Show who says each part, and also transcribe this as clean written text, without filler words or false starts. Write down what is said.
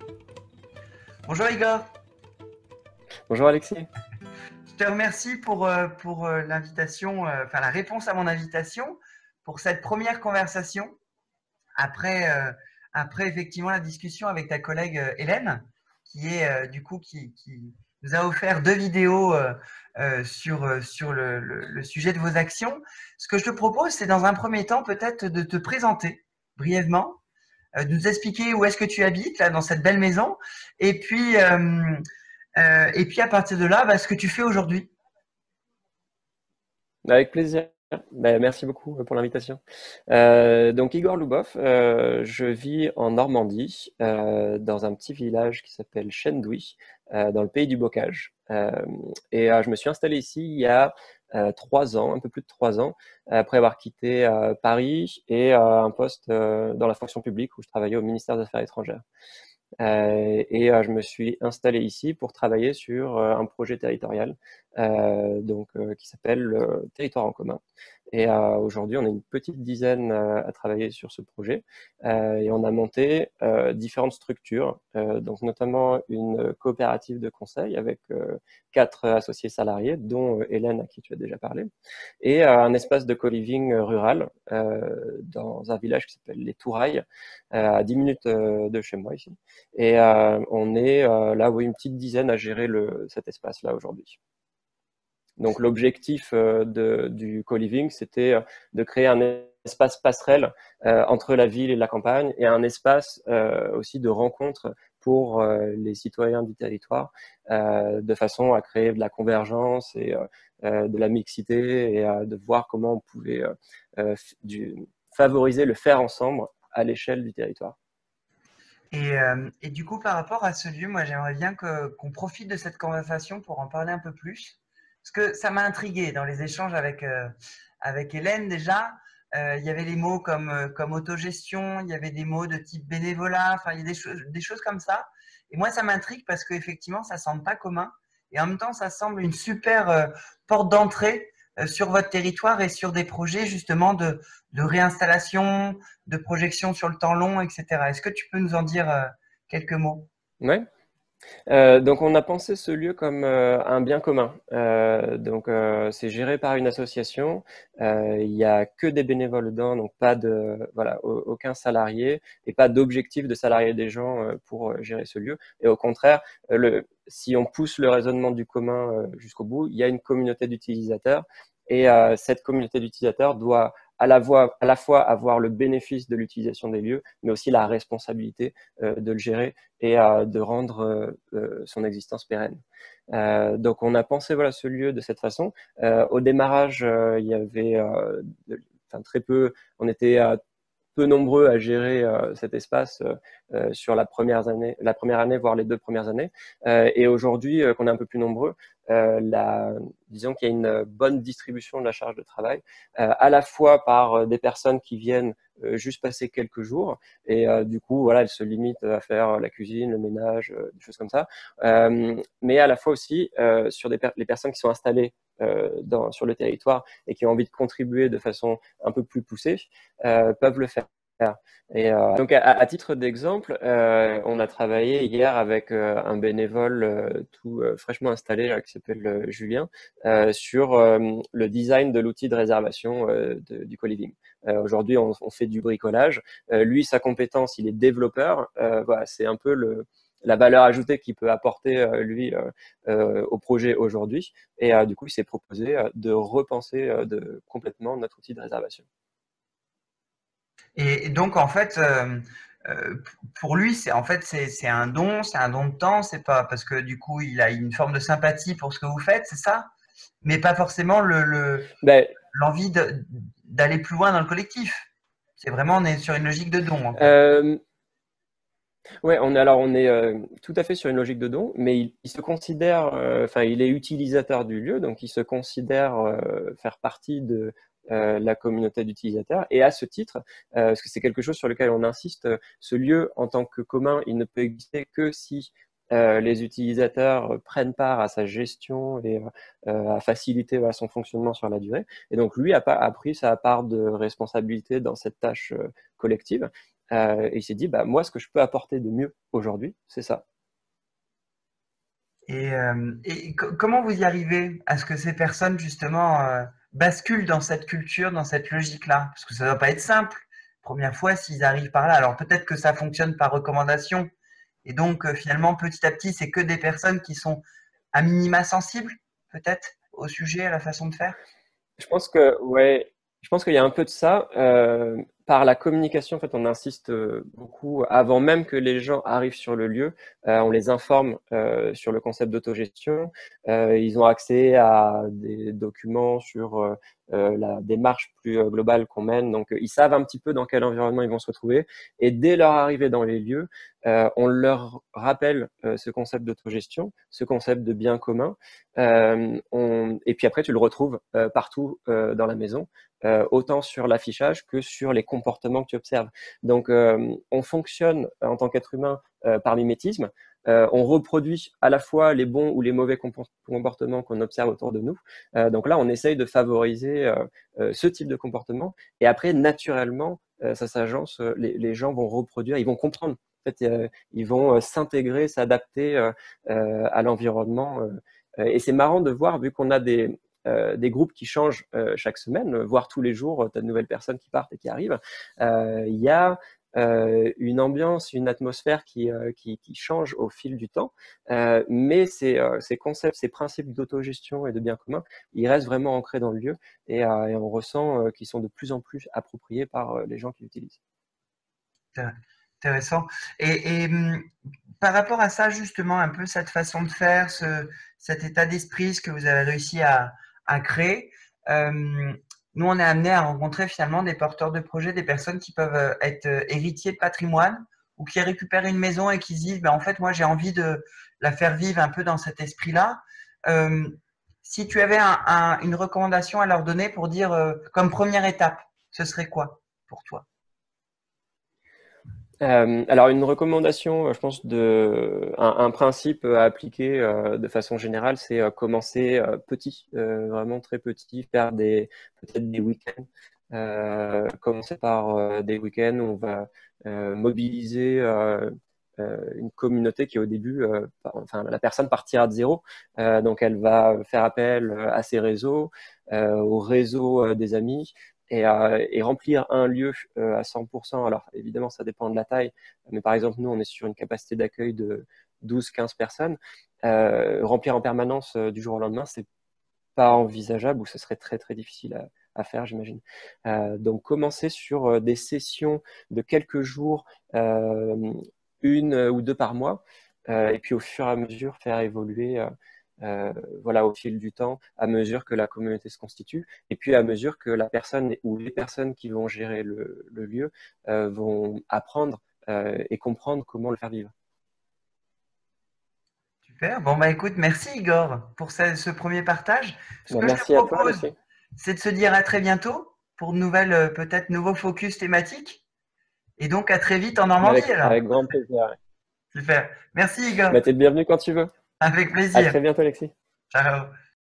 Speaker 1: Bonjour Igor,
Speaker 2: Bonjour Alexis.
Speaker 1: je te remercie pour l'invitation, enfin la réponse à mon invitation pour cette première conversation après, après effectivement la discussion avec ta collègue Hélène qui est du coup qui nous a offert deux vidéos sur le sujet de vos actions. Ce que je te propose, c'est dans un premier temps peut-être de te présenter brièvement, de nous expliquer où est-ce que tu habites là dans cette belle maison et puis à partir de là, bah, ce que tu fais aujourd'hui.
Speaker 2: Avec plaisir. Ben, merci beaucoup pour l'invitation. Donc Igor Loubov, je vis en Normandie, dans un petit village qui s'appelle Chendouy, dans le pays du bocage. Je me suis installé ici il y a 3 ans, un peu plus de 3 ans, après avoir quitté Paris et un poste dans la fonction publique où je travaillais au ministère des Affaires étrangères. Je me suis installé ici pour travailler sur un projet territorial qui s'appelle le Territoire en commun. Aujourd'hui, on est une petite dizaine à travailler sur ce projet et on a monté différentes structures, donc notamment une coopérative de conseil avec 4 associés salariés, dont Hélène à qui tu as déjà parlé, et un espace de co-living rural dans un village qui s'appelle les Tourailles, à 10 minutes de chez moi ici. On est là, oui, une petite dizaine à gérer cet espace-là aujourd'hui. Donc l'objectif du co-living, c'était de créer un espace passerelle entre la ville et la campagne et un espace aussi de rencontre pour les citoyens du territoire, de façon à créer de la convergence et de la mixité et de voir comment on pouvait euh, favoriser le faire ensemble à l'échelle du territoire.
Speaker 1: Et du coup, par rapport à ce lieu, moi, j'aimerais bien qu'on profite de cette conversation pour en parler un peu plus. Parce que ça m'a intrigué dans les échanges avec Hélène déjà. Il y avait les mots comme autogestion, il y avait des mots de type bénévolat, enfin, il y a des choses comme ça. Et moi, ça m'intrigue parce qu'effectivement, ça semble pas commun. Et en même temps, ça semble une super porte d'entrée sur votre territoire et sur des projets justement de réinstallation, de projection sur le temps long, etc. Est-ce que tu peux nous en dire quelques mots?
Speaker 2: Ouais. Donc on a pensé ce lieu comme un bien commun. C'est géré par une association. Il y a que des bénévoles dedans, donc pas de voilà aucun salarié et pas d'objectif de salarier des gens pour gérer ce lieu. Et au contraire, si on pousse le raisonnement du commun jusqu'au bout, il y a une communauté d'utilisateurs et cette communauté d'utilisateurs doit à la fois avoir le bénéfice de l'utilisation des lieux, mais aussi la responsabilité de le gérer et de rendre son existence pérenne. Donc on a pensé voilà ce lieu de cette façon. Au démarrage, il y avait très peu, on était peu nombreux à gérer cet espace sur la première année, voire les 2 premières années. Et aujourd'hui, qu'on est un peu plus nombreux, disons qu'il y a une bonne distribution de la charge de travail, à la fois par des personnes qui viennent juste passer quelques jours et du coup voilà elles se limitent à faire la cuisine, le ménage, des choses comme ça, mais à la fois aussi sur les personnes qui sont installées sur le territoire et qui ont envie de contribuer de façon un peu plus poussée peuvent le faire. Donc, à titre d'exemple, on a travaillé hier avec un bénévole tout fraîchement installé qui s'appelle Julien sur le design de l'outil de réservation du co-living. Aujourd'hui, on fait du bricolage. Lui, sa compétence, il est développeur. Voilà, c'est un peu la valeur ajoutée qu'il peut apporter lui au projet aujourd'hui. Et du coup, il s'est proposé de repenser complètement notre outil de réservation.
Speaker 1: Et donc, en fait, pour lui, c'est c'est un don de temps. C'est pas parce que du coup, il a une forme de sympathie pour ce que vous faites, c'est ça? Mais pas forcément
Speaker 2: Ben,
Speaker 1: l'envie d'aller plus loin dans le collectif. C'est vraiment, on est sur une logique de don, en fait.
Speaker 2: euh, Ouais, on est tout à fait sur une logique de don, mais il se considère, enfin, il est utilisateur du lieu, donc il se considère faire partie de la communauté d'utilisateurs. Et à ce titre, parce que c'est quelque chose sur lequel on insiste, ce lieu en tant que commun, il ne peut exister que si les utilisateurs prennent part à sa gestion et à faciliter voilà, son fonctionnement sur la durée. Et donc lui a pris sa part de responsabilité dans cette tâche collective. Et il s'est dit, bah, moi, ce que je peux apporter de mieux aujourd'hui, c'est ça.
Speaker 1: Comment vous y arrivez à ce que ces personnes, justement, basculent dans cette culture, dans cette logique-là? Parce que ça ne doit pas être simple. Première fois, s'ils arrivent par là. Alors peut-être que ça fonctionne par recommandation. Et donc, finalement, petit à petit, c'est que des personnes qui sont à minima sensibles, peut-être, au sujet, à la façon de faire?
Speaker 2: Je pense que, ouais, je pense qu'il y a un peu de ça. Par la communication, en fait, on insiste beaucoup avant même que les gens arrivent sur le lieu. On les informe sur le concept d'autogestion. Ils ont accès à des documents sur la démarche plus globale qu'on mène. Donc, ils savent un petit peu dans quel environnement ils vont se retrouver. Et dès leur arrivée dans les lieux, on leur rappelle ce concept d'autogestion, ce concept de bien commun. Et puis après, tu le retrouves partout dans la maison, autant sur l'affichage que sur les comportements que tu observes. Donc, on fonctionne en tant qu'être humain par mimétisme. On reproduit à la fois les bons ou les mauvais comportements qu'on observe autour de nous. Donc là, on essaye de favoriser ce type de comportement. Et après, naturellement, ça s'agence, les gens vont reproduire, ils vont comprendre. En fait, ils vont s'intégrer, s'adapter à l'environnement. Et c'est marrant de voir, vu qu'on a des groupes qui changent chaque semaine, voire tous les jours, tu as de nouvelles personnes qui partent et qui arrivent. Il y a une ambiance, une atmosphère qui change au fil du temps. Mais ces concepts, ces principes d'autogestion et de bien commun, ils restent vraiment ancrés dans le lieu et on ressent qu'ils sont de plus en plus appropriés par les gens qui l'utilisent.
Speaker 1: Intéressant. Par rapport à ça, justement, un peu cette façon de faire, cet état d'esprit, ce que vous avez réussi à créer, nous, on est amené à rencontrer finalement des porteurs de projets, des personnes qui peuvent être héritiers de patrimoine ou qui récupèrent une maison et qui se disent, ben, en fait, moi, j'ai envie de la faire vivre un peu dans cet esprit-là. Euh, Si tu avais une recommandation à leur donner pour dire, comme première étape, ce serait quoi pour toi?
Speaker 2: Alors une recommandation, je pense un principe à appliquer de façon générale, c'est commencer petit, vraiment très petit, faire peut-être des week-ends. Commencer par des week-ends où on va mobiliser une communauté qui au début, enfin la personne partira de zéro, donc elle va faire appel à ses réseaux, au réseau des amis et remplir un lieu à 100%. Alors évidemment, ça dépend de la taille, mais par exemple, nous, on est sur une capacité d'accueil de 12-15 personnes. Remplir en permanence du jour au lendemain, c'est pas envisageable ou ce serait très très difficile à faire, j'imagine. Donc commencer sur des sessions de quelques jours, une ou deux par mois, et puis au fur et à mesure faire évoluer voilà, au fil du temps, à mesure que la communauté se constitue, et puis à mesure que la personne ou les personnes qui vont gérer le lieu vont apprendre et comprendre comment le faire vivre.
Speaker 1: Super. Bon, bah écoute, merci Igor pour ce premier partage. Ce
Speaker 2: Ben,
Speaker 1: que je te
Speaker 2: merci à toi,
Speaker 1: propose,
Speaker 2: Alexis.
Speaker 1: c'est de se dire à très bientôt pour de nouvelles, peut-être nouveaux focus thématiques. Et donc à très vite en
Speaker 2: Ben,
Speaker 1: Normandie alors.
Speaker 2: avec grand plaisir.
Speaker 1: Super. Merci Igor.
Speaker 2: Ben, t'es le bienvenu quand tu veux.
Speaker 1: Avec
Speaker 2: À
Speaker 1: plaisir.
Speaker 2: très bientôt, Alexis.
Speaker 1: Ciao.